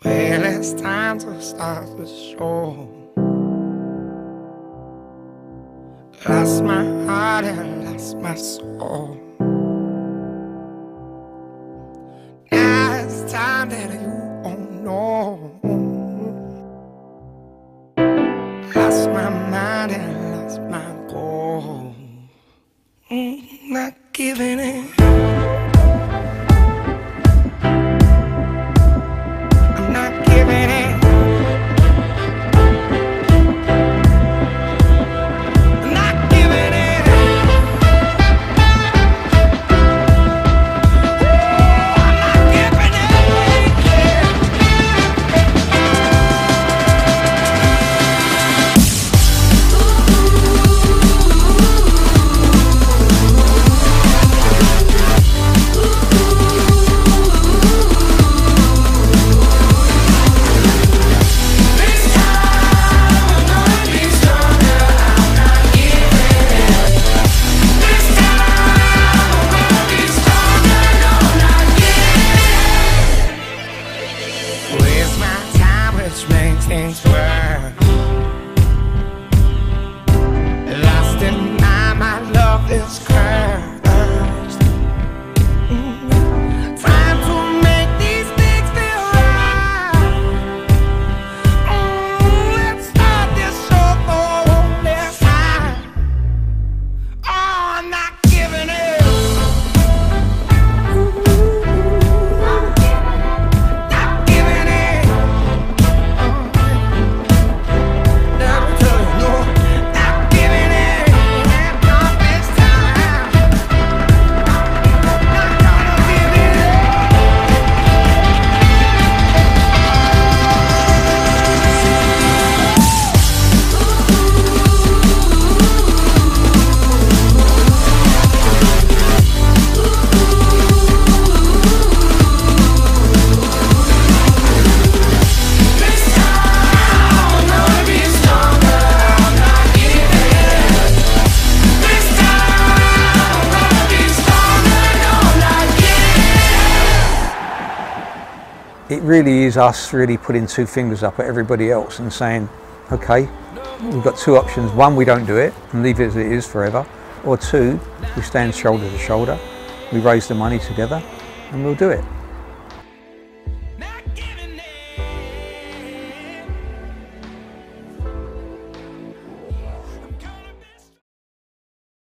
Well, it's time to start the show. Lost my heart and lost my soul. Now it's time that you won't know. Lost my mind and lost my goal. Not giving in. Which makes things worse. Lost in my love is cursed. Time to make these things feel right. Let's start this show this time. Oh, I'm not giving it. It really is us really putting two fingers up at everybody else and saying, okay, we've got two options. One, we don't do it and leave it as it is forever. Or two, we stand shoulder to shoulder, we raise the money together and we'll do it.